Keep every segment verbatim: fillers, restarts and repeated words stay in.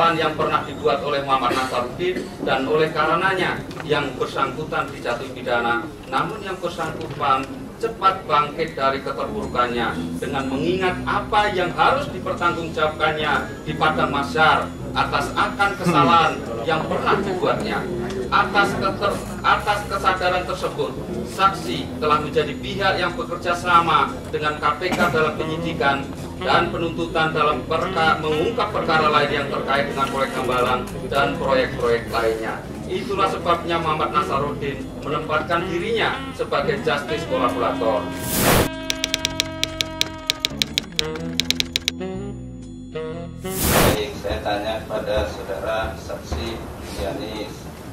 kesalahan yang pernah dibuat oleh Muhammad Nasaruddin dan oleh karenanya yang bersangkutan dijatuhi pidana. Namun yang bersangkutan cepat bangkit dari keterpurukannya dengan mengingat apa yang harus dipertanggungjawabkannya di padang mahsyar atas akan kesalahan yang pernah dibuatnya. Atas keter, atas kesadaran tersebut, saksi telah menjadi pihak yang bekerja sama dengan K P K dalam penyidikan dan penuntutan dalam perka, mengungkap perkara lain yang terkait dengan proyek Hambalang dan proyek-proyek lainnya. Itulah sebabnya Muhammad Nasaruddin menempatkan dirinya sebagai justice kolaborator. Baik, saya tanya kepada saudara saksi Yanis.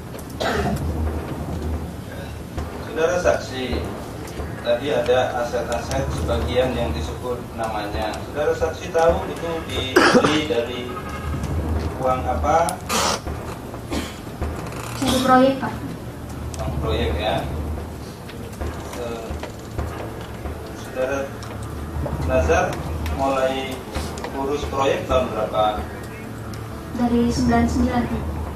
Saudara saksi, tadi ada aset-aset sebagian yang disebut namanya. Saudara saksi tahu itu dibeli dari uang apa? Dari proyek, Pak. Uang proyek ya. Eh, Saudara Nazar mulai urus proyek tahun berapa? Dari sembilan puluh sembilan.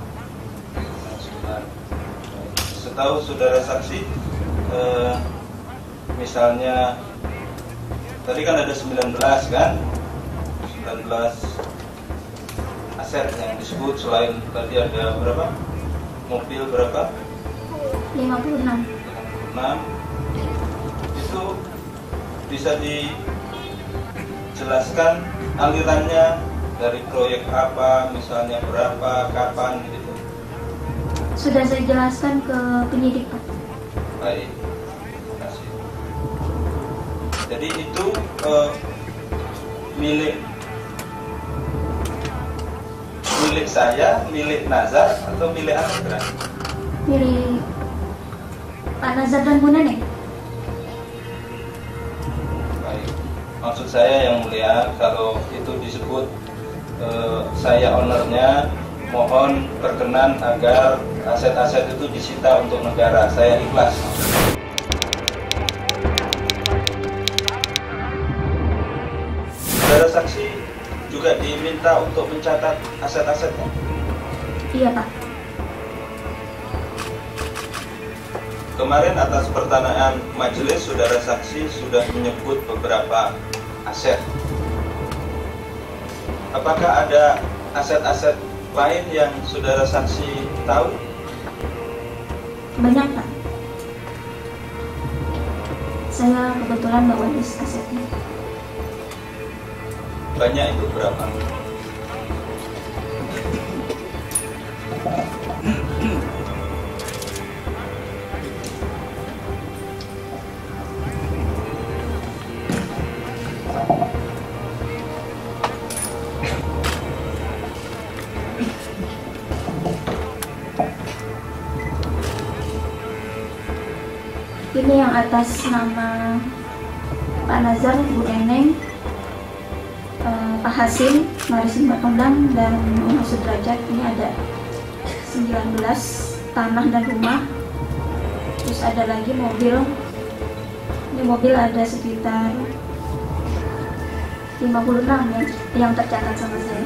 Setahu saudara saksi, eh, misalnya tadi kan ada sembilan belas kan? sembilan belas aset yang disebut, selain tadi ada berapa? Mobil berapa? lima puluh enam. lima puluh enam. Itu bisa dijelaskan alirannya dari proyek apa, misalnya berapa, kapan gitu. Sudah saya jelaskan ke penyidik, Pak. Baik, terima kasih. Jadi itu eh, milik milik saya, milik Nazar, atau milik Astra? Milik Pak Nazar dan Bu Neneng. Baik, maksud saya yang mulia, kalau itu disebut eh, saya ownernya, mohon berkenan agar aset-aset itu disita untuk negara. Saya ikhlas. Saudara saksi juga diminta untuk mencatat aset-asetnya. Iya, Pak. Kemarin atas pertanyaan majelis, saudara saksi sudah menyebut beberapa aset. Apakah ada aset-aset lain yang saudara saksi tahu? Banyak, Pak. Saya kebetulan bawa list asetnya. Banyak itu berapa? Ini yang atas nama Pak Nazar, Bu Neneng, eh, Pak Hasim, Marisim Berkembang, dan Muhammad Sudrajat. Ini ada sembilan belas tanah dan rumah. Terus ada lagi mobil. Ini mobil ada sekitar lima puluh enam ya, yang tercatat sama saya.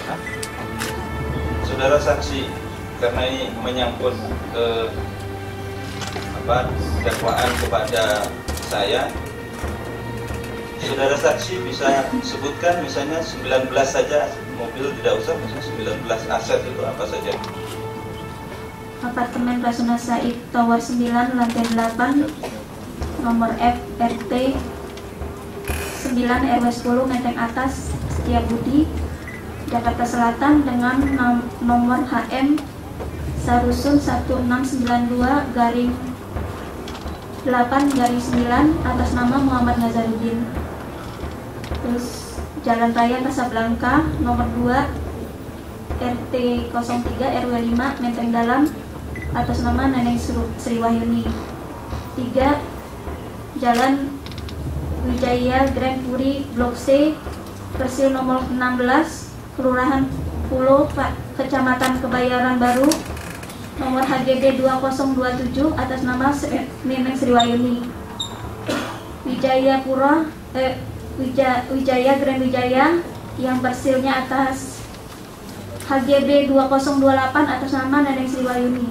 Saudara saksi, karena ini menyangkut ke apa dakwaan kepada saya, saudara saksi bisa sebutkan misalnya sembilan belas saja, mobil tidak usah, misalnya sembilan belas aset itu apa saja? Apartemen Rasuna Said Tower sembilan lantai delapan, nomor F R T sembilan R W sepuluh Menteng Atas, Setiabudi, Jakarta Selatan, dengan nomor H M Sarusun satu enam sembilan dua garing delapan garing sembilan atas nama Muhammad Nasaruddin. Terus Jalan Raya Kasablanka nomor dua R T nol tiga R W lima Menteng Dalam atas nama Neneng Sriwahyuni. Tiga Jalan Wijaya Grand Puri Blok C Persil nomor enam belas Kelurahan Pulo Kecamatan Kebayoran Baru, nomor H G B dua nol dua tujuh atas nama Neneng Sriwahyuni. Wijaya Pura eh, Wijaya, Wijaya Grand Wijaya yang persilnya atas H H G B dua nol dua delapan atas nama Neneng Sri Wahyuni.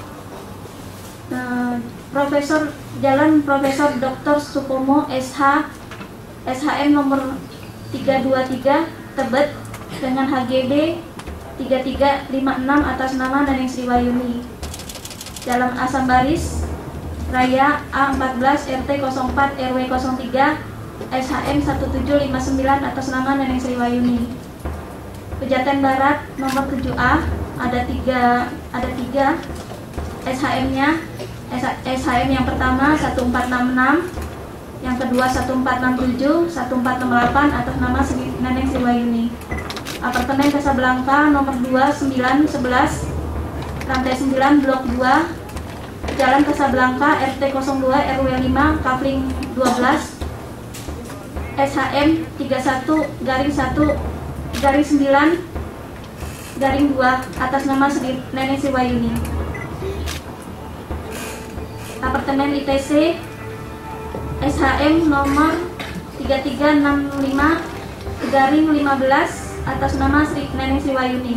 Nah, Profesor Jalan Profesor Doktor Supomo S H S H M nomor tiga dua tiga Tebet dengan H G B tiga tiga lima enam atas nama Neneng Sri Wahyuni. Dalam Asam Baris Raya A empat belas R T nol empat R W nol tiga S H M satu tujuh lima sembilan atas nama Neneng Sri Wahyuni. Pejaten Barat nomor tujuh A ada tiga ada tiga S H M-nya. S H M yang pertama satu empat enam enam, yang kedua satu empat enam tujuh, satu empat enam delapan atas nama Neneng Sri Wahyuni. Apartemen Casablanca nomor dua sembilan sebelas lantai sembilan blok dua Jalan Casablanca R T nol dua R W lima Kapling dua belas S H M tiga satu garing satu garing sembilan garing dua atas nama Neneng Sri Wahyuni. Apartemen I T C S H M nomor tiga tiga enam lima garing lima belas atas nama Neneng Sri Wahyuni.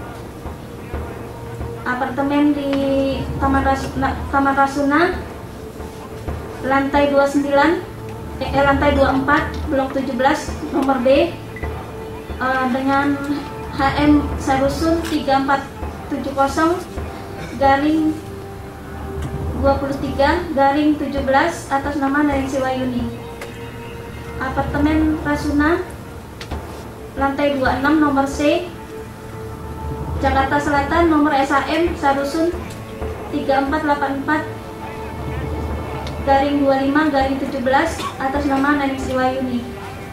Apartemen di Taman Rasuna, Taman Rasuna lantai dua puluh sembilan eh, lantai dua puluh empat blok tujuh belas nomor B uh, dengan H M Sarusun tiga empat tujuh nol garing dua puluh tiga garing tujuh belas atas nama Neneng Sri Wahyuni. Apartemen Rasuna lantai dua puluh enam nomor C Jakarta Selatan nomor S H M Sarusun tiga empat delapan empat garing dua puluh lima garing tujuh belas atas nama Neneng Sri Wahyuni.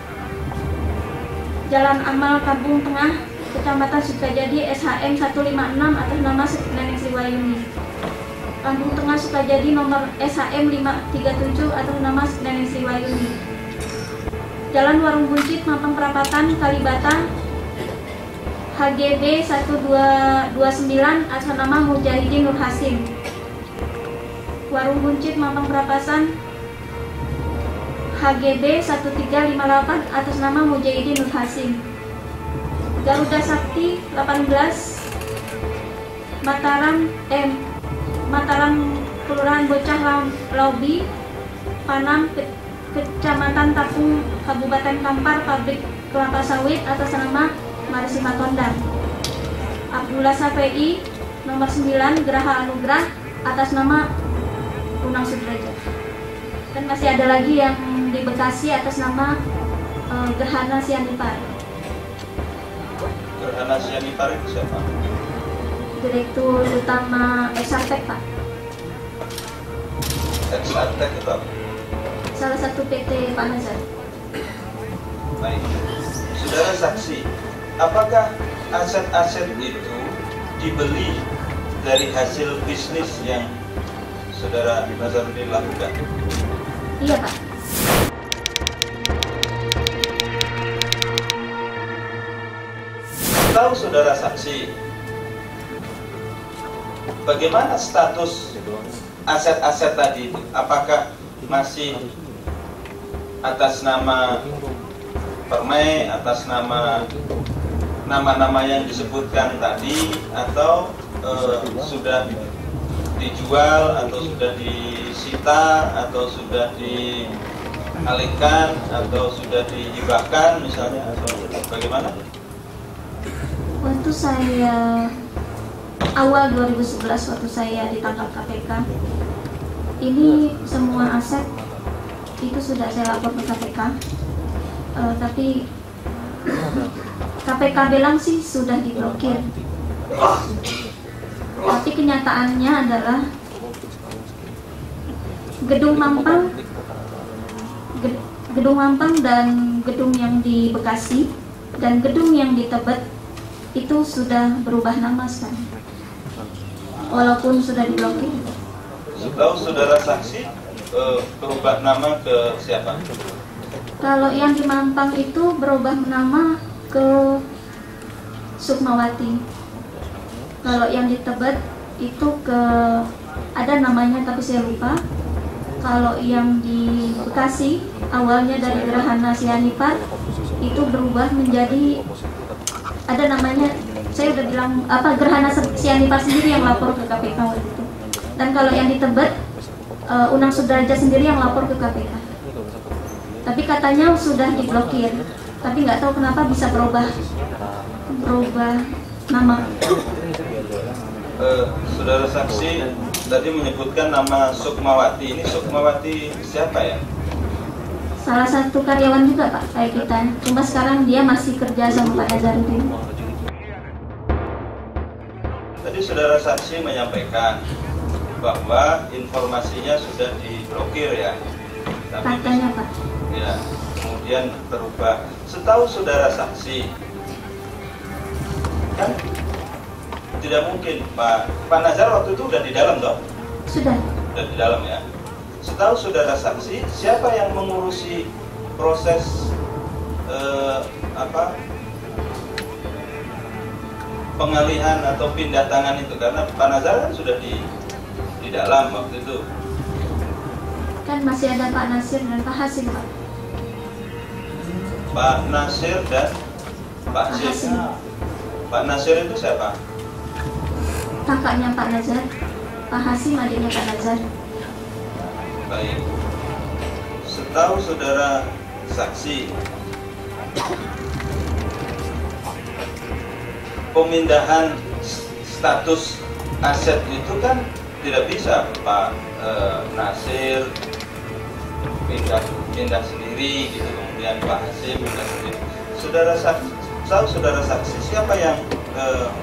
Jalan Amal Kampung Tengah Kecamatan Sukajadi S H M seratus lima puluh enam atas nama Neneng Sri Wahyuni. Kampung Tengah Sukajadi nomor S H M lima tiga tujuh atas nama Neneng Sri Wahyuni. Jalan Warung Buncit Mampang Perapatan Kalibata H G B satu dua dua sembilan atas nama Mujahidin Nur Hasim. Warung Buncit Mampang Perapatan H G B satu tiga lima delapan atas nama Mujahidin Nur Hasim. Garuda Sakti delapan belas Mataram M Mataram Kelurahan Bocah Laubi Panam Ke Kecamatan Tapung Kabupaten Kampar Pabrik Kelapa Sawit atas nama Marisi Matondang. Abdullah Safei nomor sembilan Geraha Anugrah atas nama Unang Sudrajat. Dan masih ada lagi yang di Bekasi atas nama uh, Gerhana Sianipar. Gerhana Sianipar itu siapa? Direktur Utama Exartech, Pak. Exartech itu apa? Salah satu P T Pak Nazar. Baik, saudara saksi, apakah aset-aset itu dibeli dari hasil bisnis yang saudara Nazarudin lakukan? Iya, Pak. Tahu saudara saksi, bagaimana status aset-aset tadi itu? Apakah masih atas nama Permai, atas nama nama-nama yang disebutkan tadi, atau eh, sudah dijual, atau sudah disita, atau sudah dialihkan, atau sudah dihibahkan misalnya, atau bagaimana? Waktu saya awal dua ribu sebelas waktu saya ditangkap K P K, ini semua aset itu sudah saya lapor ke K P K. Uh, tapi K P K bilang sih sudah diblokir. Tapi kenyataannya adalah Gedung Mampang, Gedung Mampang dan gedung yang di Bekasi dan gedung yang di Tebet itu sudah berubah nama sekarang, walaupun sudah diblokir. Tahu saudara saksi uh, berubah nama ke siapa? Kalau yang di Mampang itu berubah nama ke Sukmawati. Kalau yang di Tebet itu ke ada namanya tapi saya lupa. Kalau yang di Bekasi awalnya dari Gerhana Sianipar itu berubah menjadi ada namanya saya udah bilang apa Gerhana Sianipar sendiri yang lapor ke K P K waktu itu. Dan kalau yang di Tebet, uh, Unang Sudrajat sendiri yang lapor ke K P K. Tapi katanya sudah diblokir. Tapi nggak tahu kenapa bisa berubah berubah nama. Uh, saudara saksi tadi menyebutkan nama Sukmawati. Ini Sukmawati siapa ya? Salah satu karyawan juga Pak kayak kita. Cuma sekarang dia masih kerja sama Pak Nazarudin. Tadi saudara saksi menyampaikan bahwa informasinya sudah diblokir ya. Tapi Katanya Pak. Ya, kemudian berubah. Setahu saudara saksi, kan tidak mungkin Pak Pak Nazar waktu itu udah di dalam toh? Sudah. Udah di dalam ya. Setahu saudara saksi, siapa yang mengurusi proses eh, apa pengalihan atau pindah tangan itu? Karena Pak Nazar kan sudah di di dalam waktu itu. Kan masih ada Pak Nasir dan Pak Hasim Pak. Pak Nasir dan Pak Pak Hasim. Hasim. Pak Nasir itu siapa? Kakaknya Pak Nazar. Pak Hasim adiknya Pak Nazar. Baik. Setahu saudara saksi, pemindahan status aset itu kan tidak bisa Pak e, Nasir pindah pindah sendiri gitu, kemudian Pak Hasim pindah sendiri. Saudara saksi, tahu saudara saksi siapa yang e,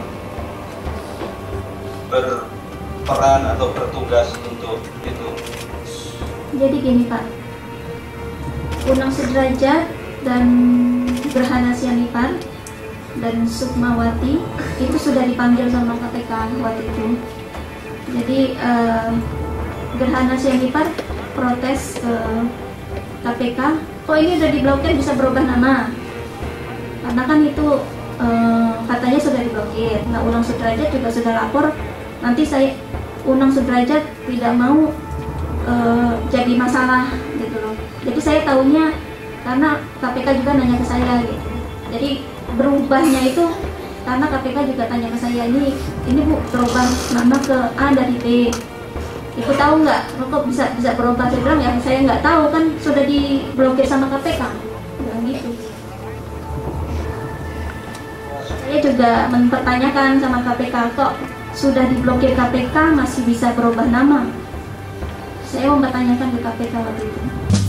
berperan atau bertugas untuk itu? Jadi gini Pak, Unang Sudrajat dan Gerhana Sianipar dan Sukmawati itu sudah dipanggil sama K P K waktu itu. Jadi eh, Gerhana Sianipar protes ke K P K, kok ini udah diblokir bisa berubah nama? Karena kan itu eh, katanya sudah diblokir. Nah, Unang Sudrajat juga sudah lapor. Nanti saya Unang Sudrajat tidak mau Uh, jadi masalah gitu loh. Jadi saya tahunya karena K P K juga nanya ke saya gitu. Jadi berubahnya itu karena K P K juga tanya ke saya, ini ini Bu berubah nama ke A dari B. Ibu tahu nggak? Kok bisa bisa berubah? Saya bilang ya saya nggak tahu, kan sudah diblokir sama K P K. Bilang gitu. Saya juga mempertanyakan sama K P K, kok sudah diblokir K P K masih bisa berubah nama? Saya mau bertanyakan ke K P K waktu itu.